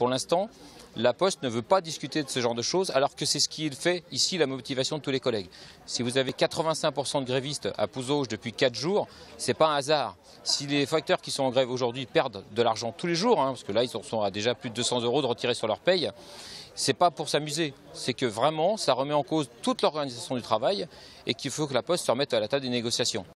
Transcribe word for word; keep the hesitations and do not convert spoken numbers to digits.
Pour l'instant, la Poste ne veut pas discuter de ce genre de choses, alors que c'est ce qui fait ici la motivation de tous les collègues. Si vous avez quatre-vingt-cinq pour cent de grévistes à Pouzauges depuis quatre jours, ce n'est pas un hasard. Si les facteurs qui sont en grève aujourd'hui perdent de l'argent tous les jours, hein, parce que là ils sont à déjà plus de deux cents euros de retirer sur leur paye, c'est pas pour s'amuser, c'est que vraiment ça remet en cause toute l'organisation du travail et qu'il faut que la Poste se remette à la table des négociations.